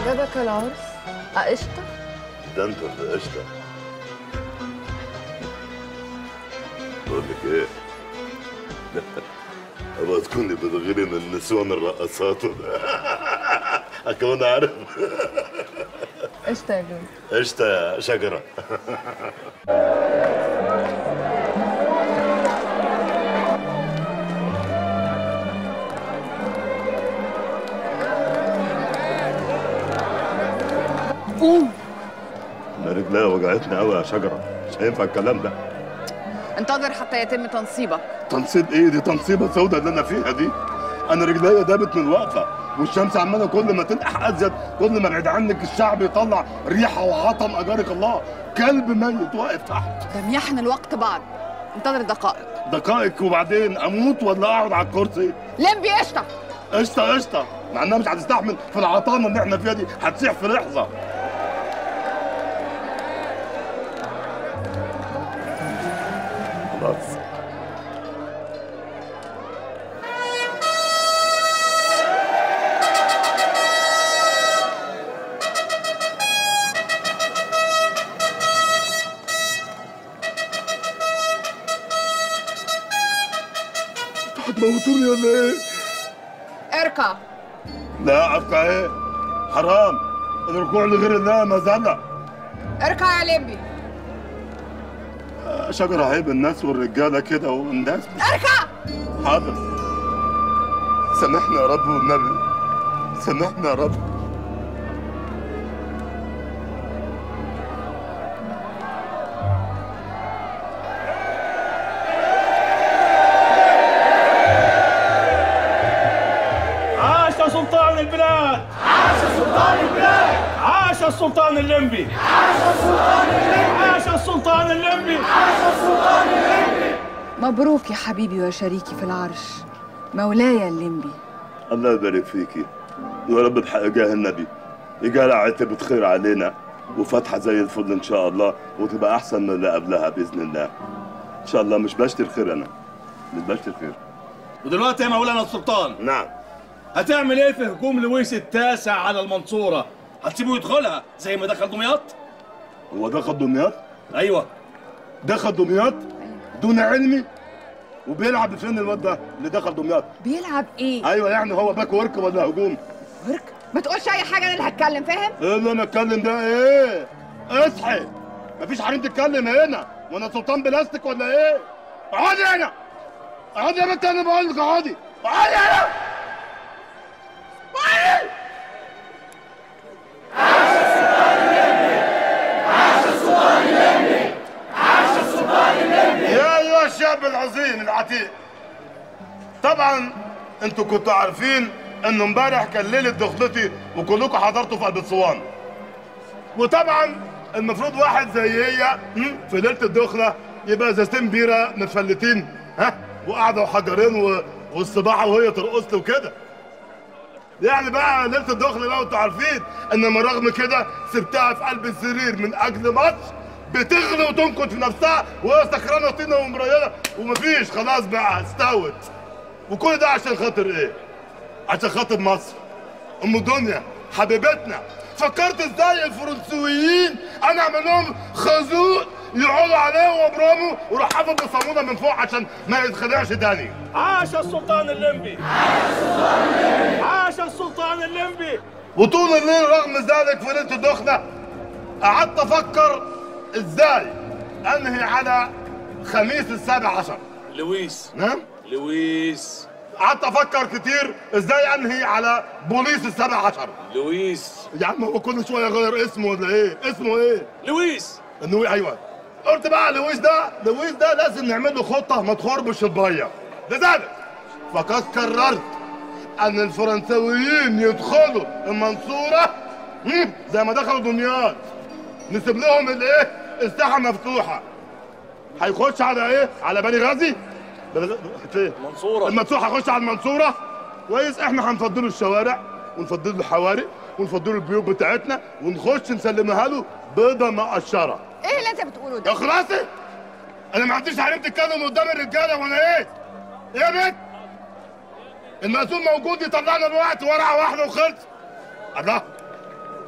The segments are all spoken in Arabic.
عجبك العرس؟ قشطة؟ ده انت اللي قشطة. بقول لك ايه؟ ابغى تكوني بتغيري من نسوان الرقصات كمان عارف. قشطة يا لولو. قشطة يا شجرة. قوم. انا رجليا وجعتني قوي يا شجرة، مش هينفع الكلام ده. انتظر حتى يتم تنصيبك. تنصيب ايه؟ دي تنصيبة سودة اللي انا فيها دي. انا رجليا دابت من الوقفة، والشمس عمالة كل ما تنقح ازيد، كل ما ابعد عنك الشعب يطلع ريحة وعطم اجارك الله. كلب ميت واقف تحت. لم يحن الوقت بعد، انتظر دقائق. دقائق وبعدين اموت ولا اقعد على الكرسي؟ لمبي قشطة. قشطة قشطة، مع انها مش هتستحمل في العطانة اللي احنا فيها دي، هتسيح في لحظة. خلاص. هتموتوني ولا ايه؟ اركع. لا ابقى ايه؟ حرام، الركوع لغير الله مذلة. اركع يا لمبي. شجرة عيب الناس والرجالة كده والناس. اركع. حاضر. سامحنا يا رب والنبي، سامحنا يا رب. سلطان البلاد، عاش سلطان البلاد، عاش السلطان اللمبي، عاش السلطان اللمبي، عاش السلطان اللمبي، عاش السلطان اللمبي. مبروك يا حبيبي وشريكي في العرش، مولاي اللمبي. الله يبارك فيكي يا رب، بحق جاه النبي يجعل عتبة خير علينا وفتحة زي الفل ان شاء الله، وتبقى احسن من اللي قبلها باذن الله ان شاء الله. مش بشتري خير، انا مش بشتري خير. ودلوقتي يا مولانا السلطان، نعم، هتعمل ايه في هجوم لويس التاسع على المنصورة؟ هتسيبه يدخلها زي ما دخل دمياط؟ هو دخل دمياط؟ ايوه دخل دمياط دون علمي. وبيلعب فين الواد ده اللي دخل دمياط؟ بيلعب ايه؟ ايوه يعني هو باك ورك ولا هجوم؟ ورك؟ ما تقولش اي حاجه، انا اللي هتكلم، فاهم؟ ايه اللي انا اتكلم ده؟ ايه؟ اصحي، مفيش حريم تتكلم هنا، وانا سلطان بلاستيك ولا ايه؟ اقعدي هنا، اقعدي يا بنت، انا بقول لك اقعدي، اقعدي هنا. عاش السلطان اللمبي، عاش السلطان اللمبي، عاش السلطان اللمبي. يا ايها الشعب العظيم العتيق، طبعا انتوا كنتوا عارفين انه امبارح كان ليله دخلتي وكلكم حضرتوا في قلب اسوان، وطبعا المفروض واحد زي هي في ليله الدخله يبقى ازازتين بيره متفلتين، وقعدوا حجرين والصباحه وهي ترقص له وكده. يعني بقى ليله الدخله بقى وانتوا عارفين، انما رغم كده سبتها في قلب السرير من اجل ماتش بتغلي وتنكت في نفسها وهي سكرانه طينه ومريضه ومفيش، خلاص بقى استوت. وكل ده عشان خاطر ايه؟ عشان خاطر مصر ام دنيا حبيبتنا. فكرت ازاي الفرنسويين انا اعمل لهم خازوق يقعدوا عليه وابرامه وراح حافظ بصامونه من فوق عشان ما يتخدعش تاني. عاش السلطان اللمبي، عاش السلطان اللمبي، عاش السلطان اللمبي. وطول الليل رغم ذلك في ليله الدخله قعدت افكر ازاي انهي على خميس ال17. لويس. نعم؟ لويس. قعدت افكر كتير ازاي انهي على بوليس ال17. لويس. يا عم هو كل شويه يغير اسمه ولا ايه؟ اسمه ايه؟ لويس. ايوه. قلت بقى لويس ده لازم نعمل له خطه ما تخربش البيه. لذلك فقد قررت ان الفرنساويين يدخلوا المنصوره زي ما دخلوا دمياط، نسيب لهم الايه؟ الساحه مفتوحه. هيخش على ايه؟ على بني غازي؟ فين؟ المنصوره. هيخش على المنصوره. كويس، احنا هنفضله الشوارع ونفضله الحواري ونفضله البيوت بتاعتنا ونخش نسلمها له بيضه مقشره. ايه اللي انت بتقوله ده؟ يا خلاصي انا ما عنديش حريم تتكلم قدام الرجاله ولا ايه؟ ايه يا بنت؟ المسؤول موجود يطلعنا الوقت ورقه واحده وخلص. الله،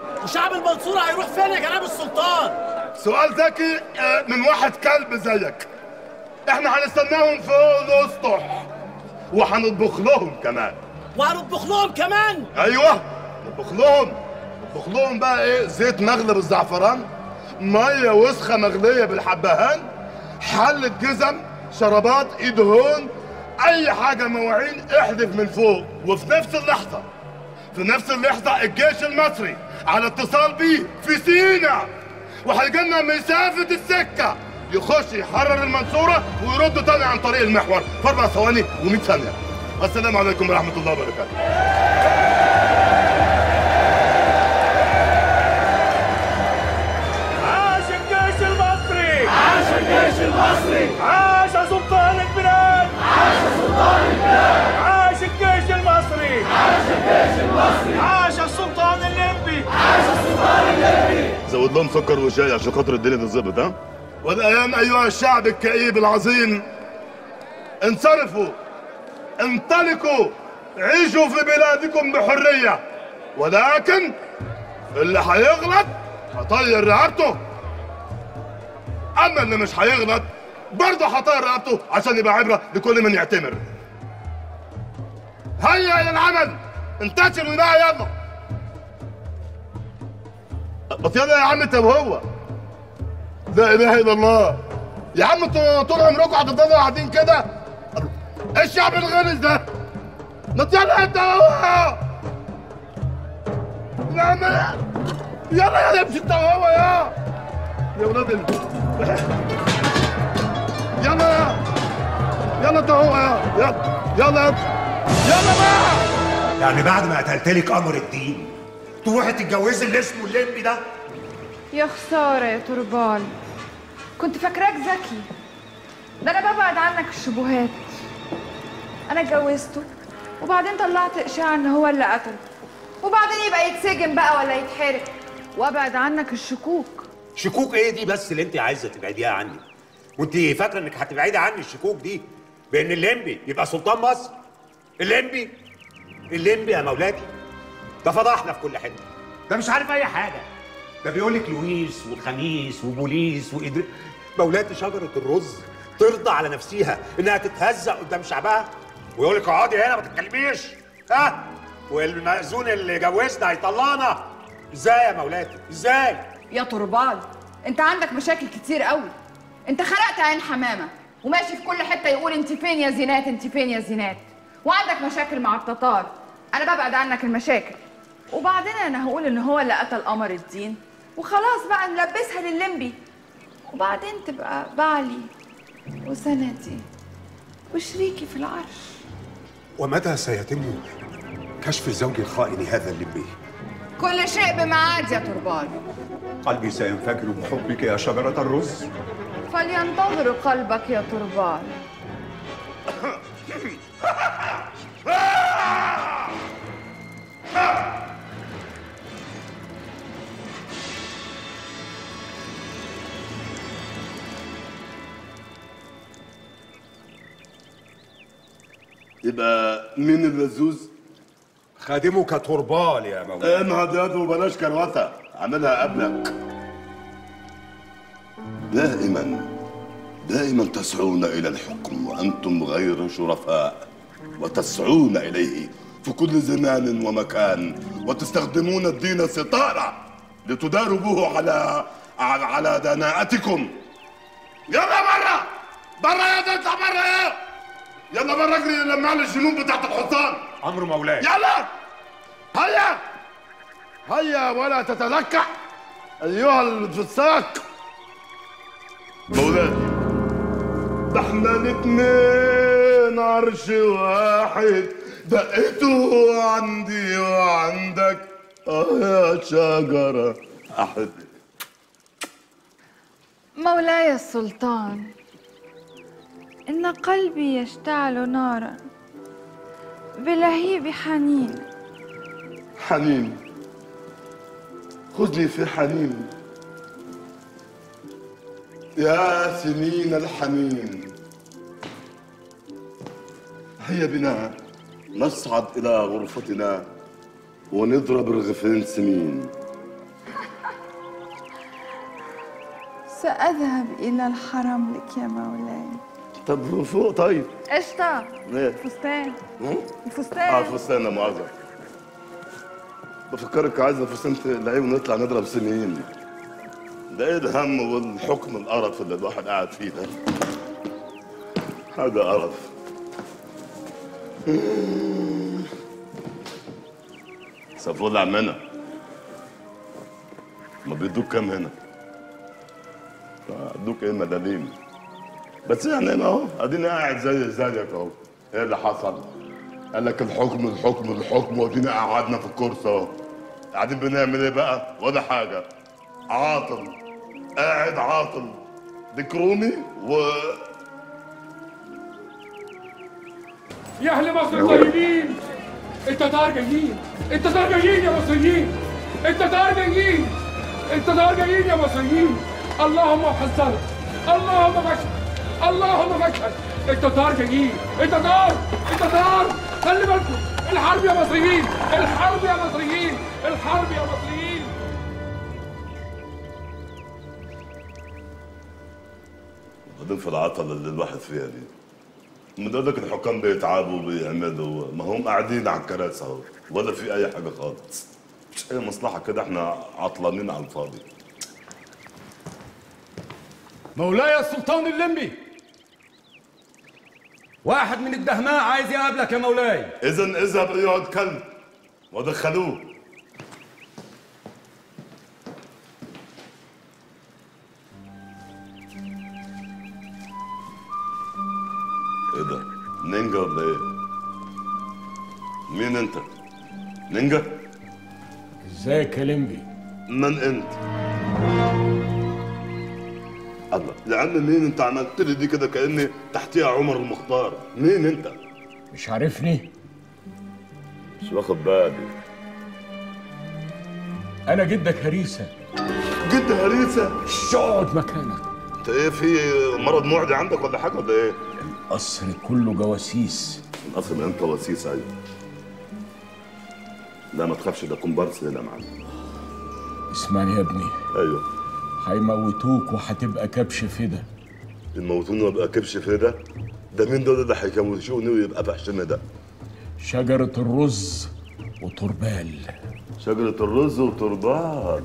وشعب المنصورة هيروح فين يا جناب السلطان؟ سؤال ذكي من واحد كلب زيك. احنا هنستناهم فوق الاسطح وهنطبخ لهم كمان. وهنطبخ لهم كمان؟ ايوه نطبخ لهم بقى ايه؟ زيت مغلي بالزعفران، ميه وسخه مغليه بالحبهان، حله جزم، شرابات، ايد هون، اي حاجه، مواعين، احذف من فوق. وفي نفس اللحظه الجيش المصري على اتصال بيه في سيناء، وهيجي لنا مسافه السكه يخش يحرر المنصوره ويرد تاني عن طريق المحور في 4 ثواني و100 ثانيه. والسلام عليكم ورحمه الله وبركاته. عاش الجيش المصري! عاش الجيش المصري! عاش سلطان البلاد! عاش سلطان البلاد! عاش الجيش المصري! عاش الجيش المصري! عاش السلطان الليمبي! عاش السلطان الليمبي! زود لهم سكر وشاي عشان خاطر الدنيا تتظبط. ها؟ والآن أيها الشعب الكئيب العظيم، انصرفوا، انطلقوا، عيشوا في بلادكم بحرية، ولكن اللي هيغلط هطير رقبته، أما اللي مش هيغلط برضه هطير رقبته عشان يبقى عبرة لكل من يعتمر. هيا إلى العمل، انتشروا بقى يلا. بس يلا يا عم انت وهو. لا اله الا الله يا عم، انتوا طول عمركم هتفضلوا قاعدين كده؟ ايه الشعب الغلس ده؟ ما يلا انت وهو. لا يلا امشي انت وهو يا ولاد يلا انت وهو يلا بقى. يعني بعد ما قتلت لك قمر الدين تروحي تتجوزي اللي اسمه الليمبي ده؟ يا خسارة يا تربال، كنت فاكراك ذكي. ده أنا ببعد عنك الشبهات. أنا اتجوزته وبعدين طلعت إشاعة إن هو اللي قتله، وبعدين يبقى يتسجن بقى ولا يتحرق، وأبعد عنك الشكوك. شكوك ايه دي بس اللي انت عايزه تبعديها عني؟ وانت فاكره انك هتبعدي عني الشكوك دي بان الليمبي يبقى سلطان مصر؟ الليمبي يا مولاتي ده فضحنا في كل حته، ده مش عارف اي حاجه، ده بيقول لك لويس والخميس وبوليس وإدريس. مولاتي شجره الرز ترضى على نفسها انها تتهزق قدام شعبها ويقول لك اقعدي هنا ما تتكلميش، ها؟ والمأذون اللي جوزنا هيطلقنا؟ ازاي يا مولاتي؟ ازاي؟ يا تربال، انت عندك مشاكل كتير قوي. انت خرقت عين حمامه وماشي في كل حته يقول انت فين يا زينات، انت فين يا زينات، وعندك مشاكل مع التتار. انا ببعد عنك المشاكل، وبعدين انا هقول ان هو اللي قتل قمر الدين وخلاص بقى نلبسها للليمبي، وبعدين تبقى بعلي وسندي وشريكي في العرش. ومتى سيتم كشف الزوج الخائن هذا الليمبي؟ كل شيء بميعاد يا تربال. قلبي سينفجر بحبك يا شجرة الرز. فلينتظر قلبك يا تربال. يبقى مين اللزوز؟ خادمك تربال يا مولاي. انهض وبلاش كروته، عاملها قبلك. دائما تسعون الى الحكم وانتم غير شرفاء، وتسعون اليه في كل زمان ومكان، وتستخدمون الدين ستارة لتداروا به على دناءتكم. يلا برا يا ده، اطلع برا يلا برا، اجري لما على الجنون بتاعت الحصان. امر مولاي. يلا هيا ولا تتلكع ايها الفساق. مولاي ده احنا الاتنين عرش واحد، دقته عندي وعندك يا شجرة احد. مولاي السلطان، إن قلبي يشتعل نارا بلهيب حنين، خذني في حنين يا سنين الحنين. هيا بنا نصعد إلى غرفتنا ونضرب رغفين سمين سأذهب إلى الحرم لك يا مولاي. طب فوق طيب. قشطة. ايه؟ الفستان. الفستان. الفستان لا مؤاخذة. بفكرك عايزة فستان تلاقيه ونطلع نضرب سنين. ده ايه الهم والحكم القرف اللي الواحد قاعد فيه ده؟ حاجة قرف. صفول عمنا. ما بيدوك كام هنا؟ ادوك ايه مدالين؟ بس يعني انا اهو اديني قاعد زيك اهو. ايه اللي حصل؟ قال لك الحكم وادينا قعدنا في الكرسي اهو. قاعدين بنعمل ايه بقى؟ ولا حاجه. عاطل قاعد عاطل ديكرومي يا اهل مصر الطيبين، التتار جايين، التتار جايين يا مصريين، التتار جايين، التتار جايين يا مصريين. اللهم حذرك، اللهم فشل، اللهم فشل. التتار جايين، التتار خلي بالكم. الحرب يا مصريين، الحرب يا مصريين، الحرب يا مصريين. وبعدين في العطله اللي الواحد فيها دي بيقول لك الحكام بيتعبوا وبيعملوا، ما هم قاعدين على الكراسي اهو ولا في اي حاجه خالص. مش اي مصلحه كده، احنا عطلانين على الفاضي. مولاي السلطان الليمبي، واحد من الدهماء عايز يقابلك يا مولاي. اذا اذهب ايها الكلب ودخلوه. ايه ده؟ نينجا ولا ايه؟ مين انت؟ نينجا؟ ازيك يا ليمبي؟ من انت؟ الله يا عم مين انت؟ عملت لي دي كده كاني تحتيها عمر المختار. مين انت؟ مش عارفني؟ مش واخد بالي. انا جدك هريسه. جد هريسه؟ اقعد مكانك. انت ايه في مرض معدي عندك ولا حاجه ولا ايه؟ القصر كله جواسيس. القصر من انت وسيس؟ ايوه. لا ما تخافش، ده كومبارس هنا معانا. اسمعني يا ابني. ايوه. هيموتوك وهتبقى كبش فدا. يموتوني وابقى كبش فدا؟ ده مين دول اللي هيكوشوني ويبقى فحشنا ده؟ شجرة الرز وتربال. شجرة الرز وتربال.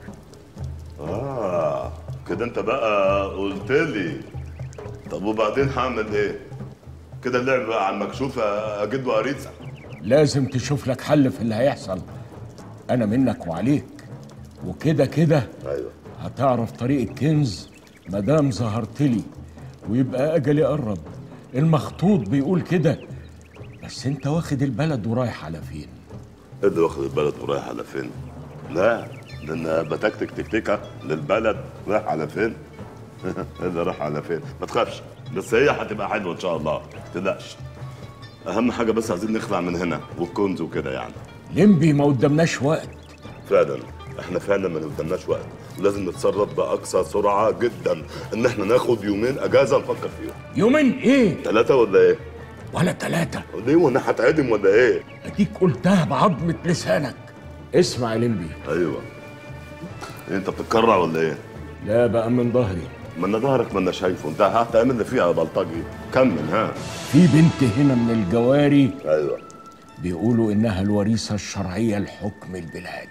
كده انت بقى قلت لي. طب وبعدين هعمل ايه؟ كده اللعب بقى على المكشوف اجد واريسه. لازم تشوف لك حل في اللي هيحصل. انا منك وعليك، وكده كده ايوه هتعرف طريق الكنز مادام ظهرت لي، ويبقى اجلي قرب. المخطوط بيقول كده. بس انت واخد البلد ورايح على فين؟ ايه اللي واخد البلد ورايح على فين؟ لا ده انا بتكتك تكتيكه للبلد رايح على فين؟ ايه اللي رايح على فين؟ ما تخافش، بس هي هتبقى حلوه ان شاء الله، ما تقلقش. اهم حاجه بس عايزين نخلع من هنا والكنز وكده يعني. ليمبي ما قدامناش وقت. فعلا احنا فعلا ما قدامناش وقت، ولازم نتصرف باقصى سرعه جدا ان احنا ناخد يومين اجازه نفكر فيهم. يومين ايه؟ 3 ولا ايه؟ ولا 3. ليه وانا هتعدم ولا ايه؟ اديك قلتها بعظمه لسانك. اسمع يا ليمبي. ايوه. انت بتتكرع ولا ايه؟ لا بقى من ظهري. ما انا ظهرك ما انا شايفه، انت هتعمل لي فيها بلطجي. كمل. ها، في بنت هنا من الجواري. ايوه. بيقولوا انها الوريثه الشرعيه لحكم البلاد.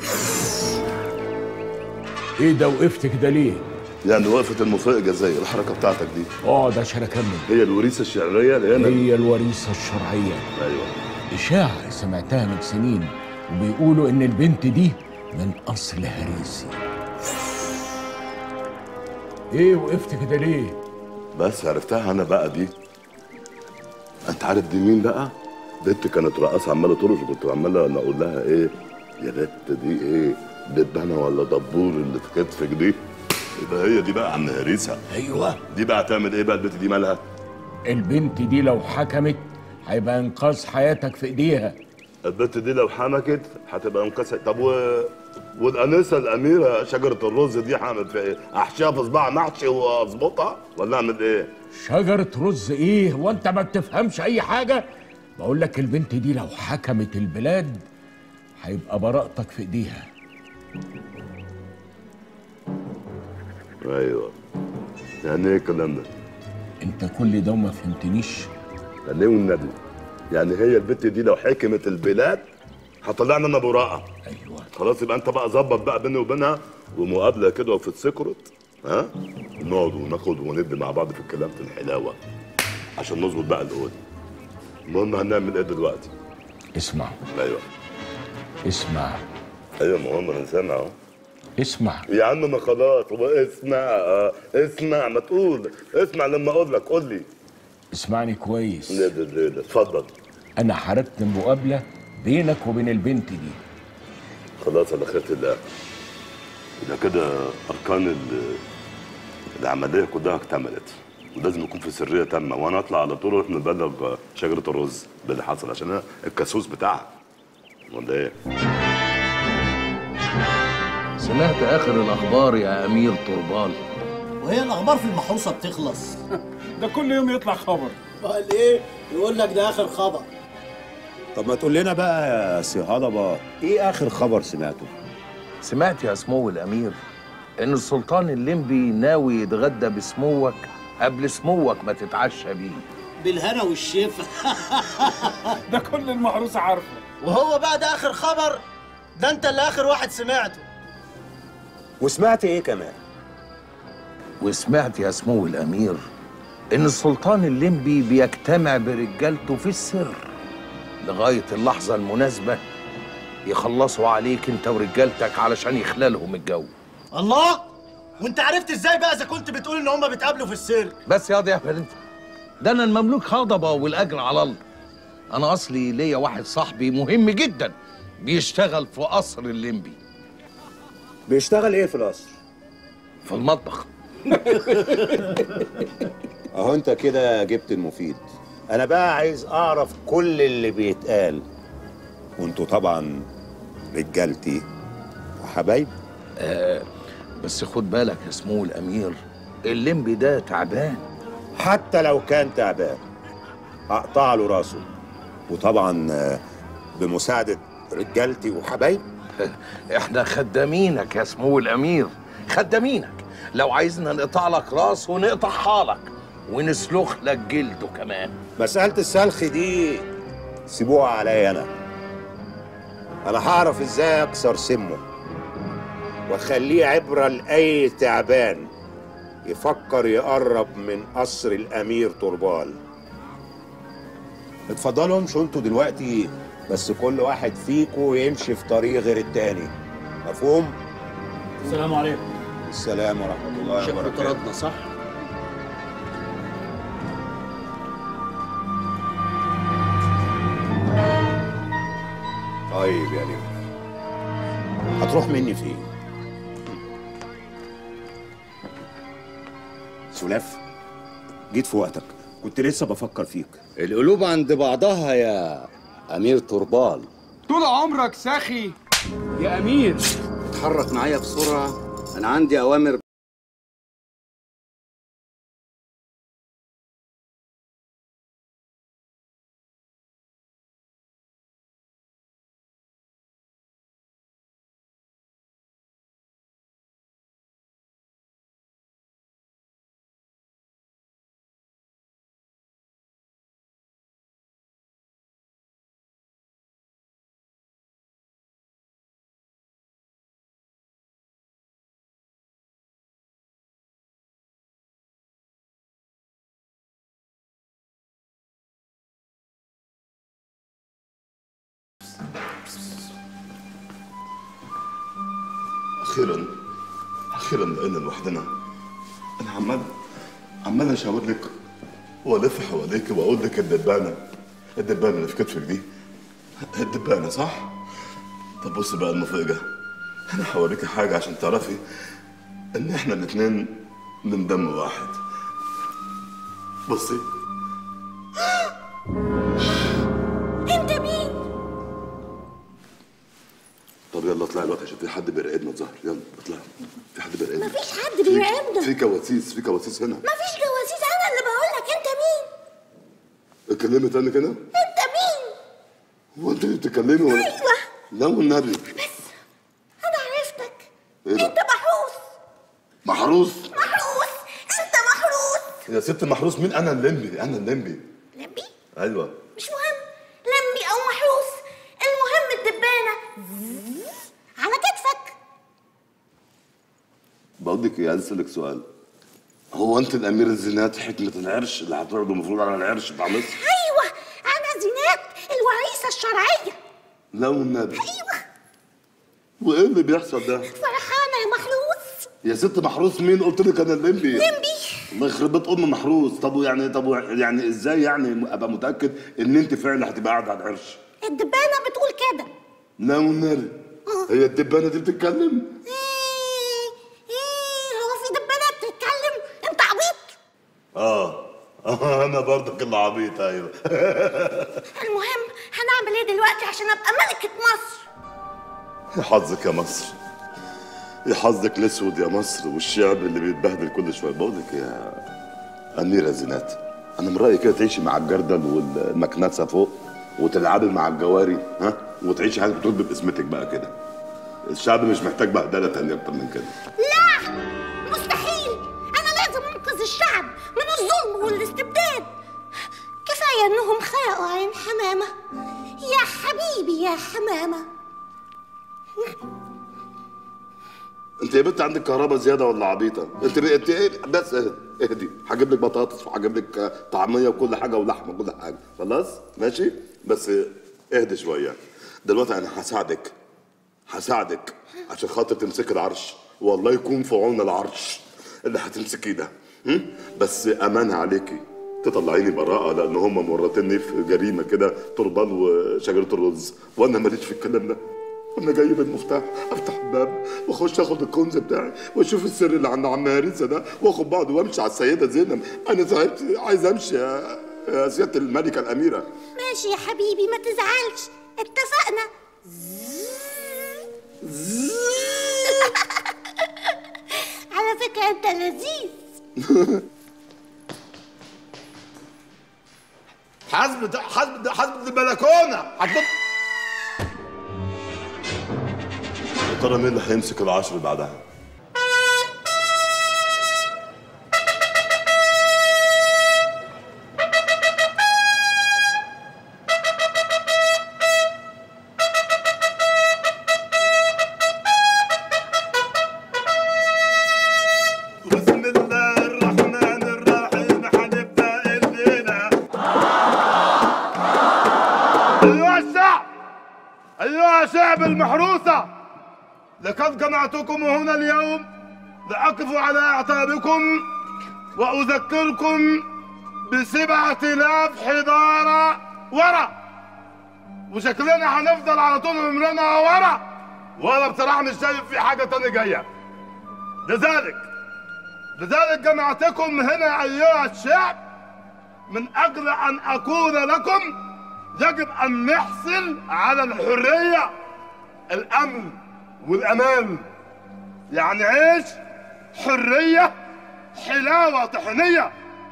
ايه ده وقفت كده ليه؟ يعني وقفه المفاجاه زي الحركه بتاعتك دي. اقعد عشان اكمل. هي الوريثه الشرعيه اللي هنا؟ هي الوريثه الشرعيه. ايوه. اشاعه سمعتها من سنين، وبيقولوا ان البنت دي من اصل هريسي. ايه وقفت كده ليه؟ بس عرفتها انا بقى دي. انت عارف دي مين بقى؟ بنت كانت رقاصه عماله ترقص، وكنت عماله انا اقول لها ايه يا بنت دي ايه؟ دبانه ولا دبور اللي في كتفك دي؟ يبقى هي دي بقى عم هريسه. ايوه. دي بقى هتعمل ايه بقى البنت دي؟ مالها؟ البنت دي لو حكمت هيبقى انقاذ حياتك في ايديها. البنت دي لو حمكت هتبقى انقاذ. طب والانسه الاميره شجره الرز دي هعمل فيها ايه؟ احشيها في صباع محشي واظبطها ولا اعمل ايه؟ شجره رز ايه؟ هو انت ما بتفهمش اي حاجه؟ بقول لك البنت دي لو حكمت البلاد هيبقى براءتك في ايديها. ايوه. يعني ايه الكلام ده؟ انت كل ده وما فهمتنيش؟ يعني ايه والنبي؟ يعني هي البت دي لو حكمت البلاد هطلعنا انا براءة. ايوه. خلاص يبقى انت بقى ظبط بقى بيني وبينها ومقابله كده وفي السكرت، ها؟ نقعد وناخد وندي مع بعض في الكلام في الحلاوه عشان نظبط بقى الاول. المهم هنعمل ايه دلوقتي؟ اسمع. ايوه. اسمع. ايوه ما هو انا سامع اهو. اسمع يا عم ما خلاص هو اسمع. اسمع ما تقول اسمع لما اقول لك قول لي. اسمعني كويس. لا اتفضل. انا حركت مقابله بينك وبين البنت دي. خلاص على خيرة الله. يبقى كده اركان العمليه كلها اكتملت ولازم يكون في سريه تامه، وانا اطلع على طول واروح نبلغ شجره الرز باللي حصل عشان انا الكاسوس بتاعها. ولا ايه؟ سمعت اخر الاخبار يا امير طربال؟ وهي الاخبار في المحروسه بتخلص؟ ده كل يوم يطلع خبر. قال ايه؟ يقول لك ده اخر خبر. طب ما تقول لنا بقى يا سي هضبه ايه اخر خبر سمعته؟ سمعت يا سمو الامير ان السلطان الليمبي ناوي يتغدى بسموك قبل سموك ما تتعشى بيه. بالهنا والشفا. ده كل المحروسه عارفه. وهو بقى ده اخر خبر؟ ده انت اللي اخر واحد سمعته. وسمعت ايه كمان؟ وسمعت يا سمو الامير ان السلطان الليمبي بيجتمع برجالته في السر لغايه اللحظه المناسبه يخلصوا عليك انت ورجالتك علشان يخلالهم الجو. الله! وانت عرفت ازاي بقى اذا كنت بتقول ان هم بيتقابلوا في السر؟ بس يا ضياء انت ده انا المملوك هضبه والاجر على الله. انا اصلي ليا واحد صاحبي مهم جدا بيشتغل في قصر الليمبي. بيشتغل ايه في القصر؟ في المطبخ. اهو انت كده جبت المفيد. انا بقى عايز اعرف كل اللي بيتقال، وانتوا طبعا رجالتي وحبايب. بس خد بالك يا سمو الامير الليمبي ده تعبان. حتى لو كان تعبان اقطع له راسه، وطبعا بمساعدة رجالتي وحبايب. احنا خدامينك يا سمو الامير، خدامينك. لو عايزنا نقطع لك راس ونقطعها لك ونسلخ لك جلده كمان. مسألة السلخ دي سيبوها عليا انا هعرف ازاي اكسر سمه واخليه عبرة لأي تعبان يفكر يقرب من قصر الامير طربال. اتفضلوا امشوا انتوا دلوقتي، بس كل واحد فيكم يمشي في طريق غير التاني. مفهوم؟ السلام عليكم. السلام ورحمة الله وبركاته. شكله طردنا صح؟ طيب يا ليو، هتروح مني فين؟ سلاف، جيت في وقتك، كنت لسه بفكر فيك. القلوب عند بعضها يا أمير طربال. طول عمرك ساخي يا أمير. اتحرك معايا بسرعة، أنا عندي أوامر. اخيرا لقينا لوحدنا. انا عمال اشاور لك والف حواليك واقول لك الدبانه اللي في كتفك دي الدبانه صح؟ طب بص بقى المفاجاه، انا هوريكي حاجه عشان تعرفي ان احنا الاتنين من دم واحد. بصي. انت مين؟ طب يلا اطلعي الوقت عشان في حد بيراقبنا الظهر. يلا اطلعي، في حد بيراقبنا. مفيش حد بيراقبنا. في كواسيس هنا. مفيش كواسيس، انا اللي بقول لك. انت مين؟ اتكلمي تاني كده. انت مين؟ هو انت اللي بتتكلمي ولا؟ ايوه. لا والنبي. بس انا عرفتك. ايه ده؟ انت محروس. محروس؟ يا ست محروس مين؟ انا الليمبي، انا الليمبي. لمبي؟ ايوه. مش مهم لمبي او محروس، المهم الدبانه على كتفك. بقول لك ايه، عايز اسالك سؤال. هو انت الامير زينات حكمه العرش اللي هتقعدوا المفروض على العرش بتاع مصر؟ ايوه انا زينات الوريثه الشرعيه. لا والنبي. ايوه. وايه اللي بيحصل ده؟ فرحانه يا محروس. يا ست محروس مين؟ قلت لك انا الليمبي. لمبي. الله يخرب بيت ام محروس. طب يعني ازاي يعني ابقى متاكد ان انت فعلا هتبقى قاعده على العرش؟ الدبانه بتقول كده. لا والنبي. هي الدبانه دي بتتكلم؟ هو في دبانه بتتكلم؟ انت عبيط. انا برضك اللي عبيط. ايوه. المهم هنعمل ايه دلوقتي عشان ابقى ملكه مصر؟ يا حظك يا مصر، يا حظك الاسود يا مصر والشعب اللي بيتبهدل كل شويه. بقول لك يا اميره زينات، انا من رايي كده تعيشي مع الجردل والمكنسه فوق وتلعبي مع الجواري، ها، وتعيشي حياتك بتقول باسمتك بقى كده. الشعب مش محتاج بهدله تانيه اكتر من كده. لا مستحيل، انا لازم انقذ الشعب من الظلم والاستبداد. كفايه انهم خلقوا عين حمامه. يا حبيبي يا حمامه. انت يا بنت عندك كهرباء زياده ولا عبيطه؟ انت ايه بس اهدي، هجيب لك بطاطس وهجيب لك طعميه وكل حاجه ولحمه وكل حاجه، خلاص؟ ماشي؟ بس اهدي شويه. دلوقتي انا هساعدك عشان خاطر تمسك العرش، والله يكون في عون العرش اللي هتمسكيه ده. بس امانه عليكي تطلعيني براءه، لان هم مورطيني في جريمه كده، طربان وشجره الرز، وانا ماليش في الكلام ده. انا جاي بالمفتاح افتح الباب واخش اخد الكنز بتاعي واشوف السر اللي عند عم هريسه ده واخد بعض وامشي على السيده زينب. انا تعبت، عايز امشي يا سياده الملكه الاميره. ماشي يا حبيبي ما تزعلش، اتفقنا. على فكره انت لذيذ. حسب البلكونه هتنط. يا ترى مين اللي هيمسك العشر بعدها؟ بسم الله الرحمن الرحيم. هنبدأ الليلة. أيها الشعب المحروسة، لقد جمعتكم هنا اليوم لأقف على أعتابكم وأذكركم ب7000 حضارة ورا، وشكلنا هنفضل على طول عمرنا ورا، وأنا بصراحة مش شايف في حاجة تانية جاية. لذلك جمعتكم هنا أيها الشعب من أجل أن أقول لكم يجب أن نحصل على الحرية، الأمن والأمان. يعني عيش، حرية، حلاوة طحينية.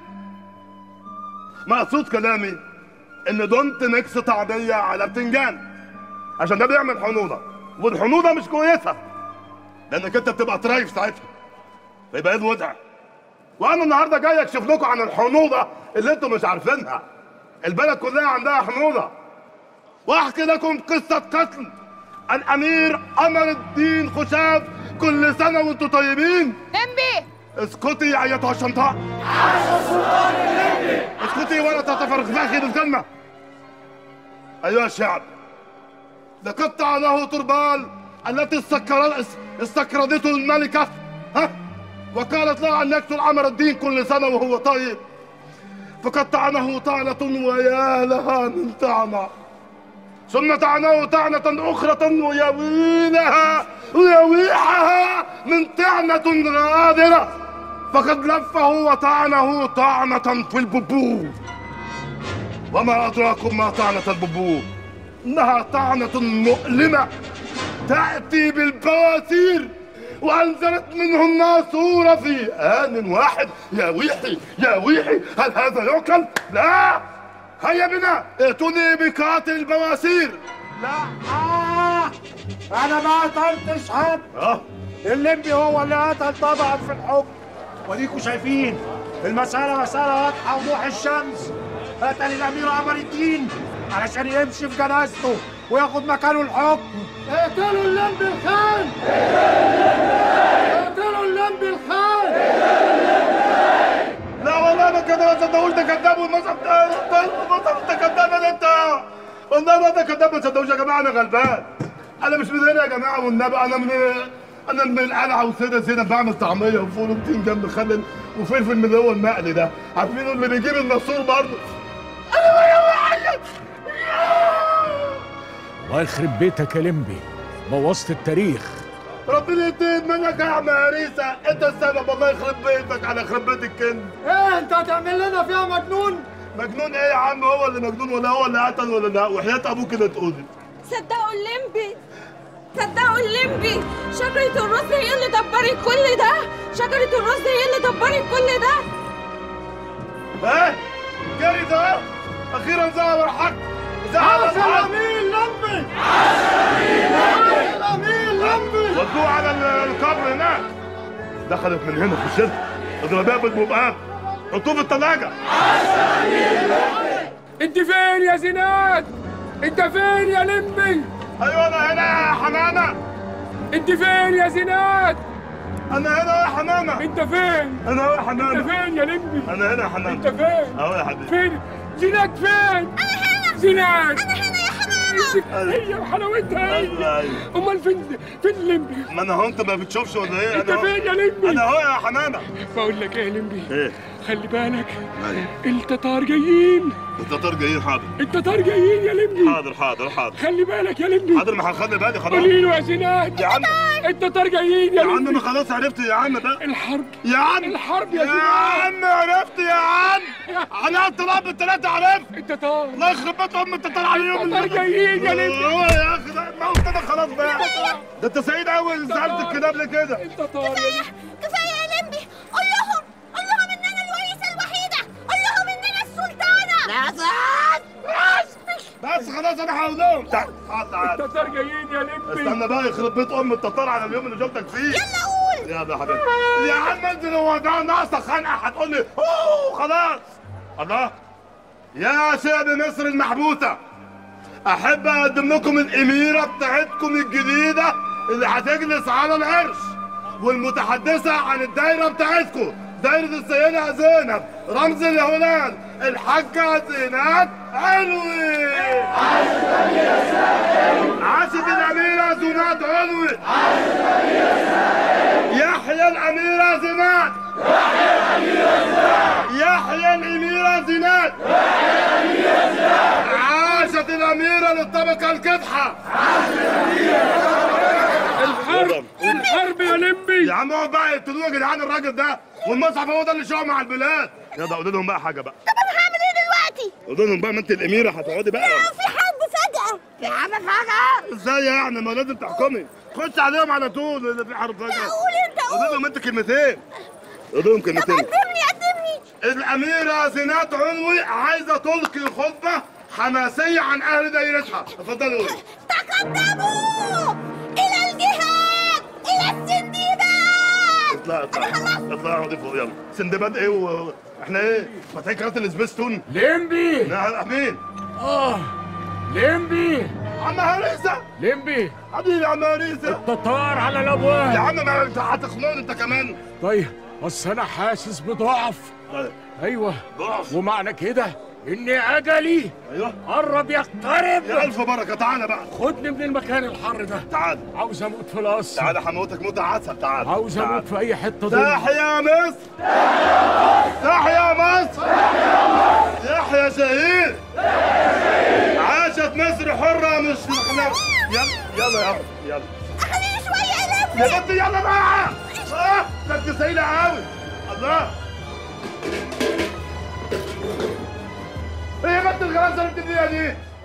مقصود كلامي إن دونت ميكس طعمية على بتنجان، عشان ده بيعمل حموضة، والحموضة مش كويسة لأنك أنت بتبقى طرايف ساعتها، فيبقى إيه الوضع؟ وأنا النهاردة جاي أكشف لكم عن الحموضة اللي أنتم مش عارفينها. البلد كلها عندها حموضة، وأحكي لكم قصة قتل الأمير قمر الدين خشاف. كل سنة وأنتم طيبين. لمبي اسكتي يا أيتها الشنطاء. عاش السلطان الليمبي. اسكتي ولا تتفرغي بالكلمة. أيها الشعب، لقد طعنه طربال التي استكردته الملكة، وقالت له أن يقتل قمر الدين كل سنة وهو طيب، فقد طعنه طعنة ويا لها من طعنة، ثم طعنه طعنة أخرى ويا ويلها ويا ويحها من طعنة غادرة، فقد لفه وطعنه طعنة في الببو. وما أدراكم ما طعنة الببو؟ إنها طعنة مؤلمة تأتي بالبواسير، وأنزلت منه الناسورة في آن واحد. يا ويحي يا ويحي، هل هذا يعقل؟ لا. هيا بنا، ائتوني بقاتل البواسير. لا انا ما قتلتش حد. الليمبي هو اللي قتل طبعا في الحكم. وديكوا شايفين المسألة مسألة واضحة وضوح الشمس. قتل الأمير قمر الدين علشان يمشي في جنازته وياخد مكانه الحكم. اقتلوا اللمبي الخان! اقتلوا اللمبي الخان! لا والله ما كده، ما تصدقوش ده كذاب، والمصحف ده كذاب انت. والله ما ده كذاب، ما تصدقوش يا جماعه، انا غلبان. انا مش من هنا يا جماعه والنبي، انا من القلعه وسيده بعمل طعميه وفول وبتنجان مخلل وفلفل من اللي هو المقلي ده، عارفين اللي بيجيب النصور برضه. الله يخرب بيتك يا لمبي، بوظت التاريخ. ربنا ينتقم منك يا عم هريسه، انت السبب، الله يخرب بيتك على خرب بيت الكنز. ايه انت هتعمل لنا فيها مجنون؟ مجنون ايه يا عم؟ هو اللي مجنون ولا هو اللي قتل ولا لا؟ وحياة ابوك كده تقولي. صدقوا الليمبي، صدقوا الليمبي، شجرة الرز هي اللي دبرت كل ده، شجرة الرز هي اللي دبرت كل ده. ايه؟ جري ده؟ اخيرا ظهر الحق. عاش الامير لمبي! عاش الامير لمبي! ودوه على القبر هناك. دخلت من هنا في الشركه، اضربها بالمبقات، حطوه في الثلاجه. انت فين يا زينات؟ انت فين يا لمبي؟ ايوه انا هنا يا حمامه. انت فين يا زينات؟ انا هنا يا حمامه. انت فين؟ انا اهو يا حمامه. انت فين يا لمبي؟ انا هنا يا حمامه. انت فين؟ اهو يا حبيبي. فين؟ زينات فين؟ انا هنا. زينات انا هنا يا حمامه. هي وحلاوتها هي. ايوه. امال فين الليمبي؟ ما انا هو، انت ما بتشوفش ولا ايه؟ انت فين يا لمبي؟ انا اهو يا حمامه. بقول لك ايه يا لمبي؟ ايه؟ خلي بالك، ايوه التتار جايين. التتار جايين. حاضر. التتار جايين يا لمبي. حاضر. خلي بالك يا لمبي. حاضر، ما هنخلي بالي خلاص. قولي له يا زينات يا عم. التتار جايين يا لمبي. عم ما خلاص عرفت يا عم بقى. الحرب يا عم. الحرب يا زينات. يا عم عرفت يا عم. انا الطلاب الثلاثه عرفت. التتار. الله يخرب بيت ام التتار عليهم. التتار جايين يا لمبي. هو يا اخي ده موت انا خلاص بقى. ده انت سعيد قوي سالت الكلاب ليه كده؟ التتار. كفايه يا لمبي، قول لهم ان انا الوريثه الوحيده، قول لهم ان انا السلطانه. بس خلاص انا هقول لهم. تعال. التتار جايين يا لمبي. استنى بقى، يخرب بيت ام التتار على اليوم اللي شفتك فيه. يلا قول. يلا يا حبيبي. يا عم انزل، هو ده ناقصه خنقه هتقول لي اوه خلاص. الله. يا شعب مصر المحبوسه، احب اقدم لكم الاميره بتاعتكم الجديده اللي هتجلس على العرش، والمتحدثه عن الدايره بتاعتكم، دايره السيده زينب رمز الهلال، الحاجه زينات علوي. عاشت الاميره زينات علوي. يحيى الاميره زينات. يحيى الاميره زينات. عاشت الاميره للطبقه الكدحه. الحرب يا لمبي. يا عم اقعد بقى، يقتلوه يا جدعان الراجل ده، والمصحف هو ده اللي شاعه مع البلاد. يلا قولوا لهم بقى حاجه بقى. طب انا هعمل ايه دلوقتي؟ قولوا لهم بقى، ما انت الاميره هتقعدي بقى. لا، في حرب فجأة. في حرب فجأة. ازاي يعني؟ ما لازم تحكمي، خش عليهم على طول اللي في حرب فجأة. لا قول انت، قول. قولوا لهم انت كلمتين. قولوا لهم كلمتين. طب قدمني. الاميره زينات علوي عايزه تلقي خطبه حماسيه عن اهل دايرتها، اتفضلوا قولي. تقدموا الى الجهاد، الى السندباد. اطلع اقعدي فوق يلا. سندباد ايه احنا ايه؟ فاتحين قناه السبيستون. لمبي. مين؟ لمبي. عم هريسه. لمبي حبيبي يا عم هريسه. التتار على الابواب. يا عم ما انت هتخنقني انت كمان. طيب بس انا حاسس بضعف. ايوه ضعف، ومعنى كده ان اجلي قرب يقترب. يا الف بركه. تعالى بقى، خدني من المكان الحر ده. تعالى. عاوز اموت في القصر. تعالى هموتك موت عسل. تعالى. عاوز اموت في اي حته. تحيا مصر. تحيا مصر. يحيى شهيد. عاشت مصر حره مش احنا. يلا يلا. خليني شويه يا لمبي. يا بنتي يلا بقى. ده انت سعيده قوي. الله. ايه يا بنت الغلاسه اللي انت فيها دي؟